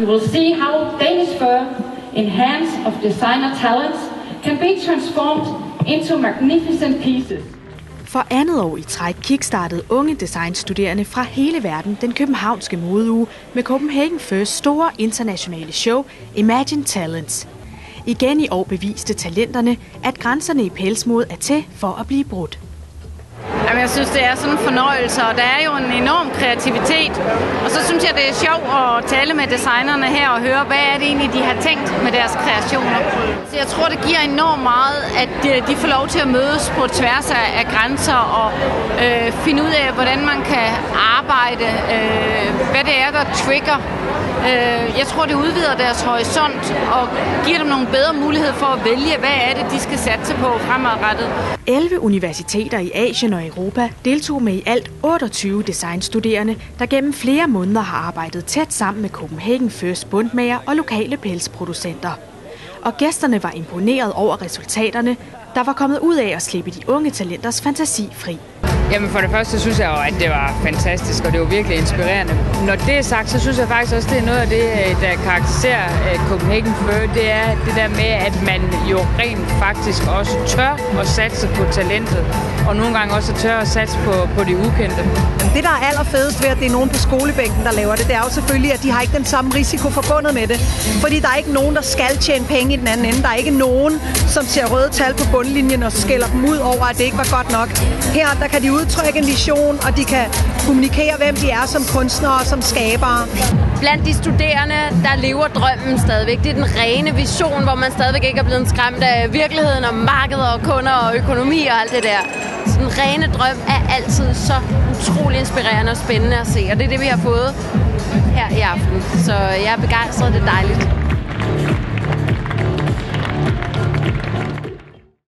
You will see how Danish fur in hands of designer talents can be transformed into magnificent pieces. For andet år i træk kickstartede unge designstuderende fra hele verden den københavnske modeuge med Copenhagen Furs store internationale show Imagine Talents. Igen i år beviste talenterne, at grænserne i pelsmode er til for at blive brudt. Jeg synes, det er sådan en fornøjelse, og der er jo en enorm kreativitet. Og så synes jeg, det er sjovt at tale med designerne her og høre, hvad er det egentlig, de har tænkt med deres kreationer. Så jeg tror, det giver enormt meget, at de får lov til at mødes på tværs af grænser og finde ud af, hvordan man kan arbejde, hvad det er, der trigger. Jeg tror, det udvider deres horisont og giver dem nogle bedre muligheder for at vælge, hvad er det, de skal satse på fremadrettet. 11 universiteter i Asien og Europa deltog med i alt 28 designstuderende, der gennem flere måneder har arbejdet tæt sammen med Copenhagen Furs bundmager og lokale pelsproducenter. Og gæsterne var imponeret over resultaterne, der var kommet ud af at slippe de unge talenters fantasi fri. Jamen for det første synes jeg jo, at det var fantastisk, og det var virkelig inspirerende. Når det er sagt, så synes jeg faktisk også, det er noget af det, der karakteriserer Copenhagen Fur. Det er det der med, at man jo rent faktisk også tør at satse på talentet, og nogle gange også tør at satse på de ukendte. Det, der er allerfedest ved, at det er nogen på skolebænken, der laver det, det er jo selvfølgelig, at de har ikke den samme risiko forbundet med det. Fordi der er ikke nogen, der skal tjene penge i den anden ende. Der er ikke nogen, som ser røde tal på bundlinjen og skælder dem ud over, at det ikke var godt nok. Her, der kan de udtrykke en vision, og de kan kommunikere, hvem de er som kunstnere og som skabere. Blandt de studerende, der lever drømmen stadigvæk. Det er den rene vision, hvor man stadigvæk ikke er blevet skræmt af virkeligheden og markedet og kunder og økonomi og alt det der. Så den rene drøm er altid så utrolig inspirerende og spændende at se, og det er det, vi har fået her i aften. Så jeg er begejstret, det er dejligt.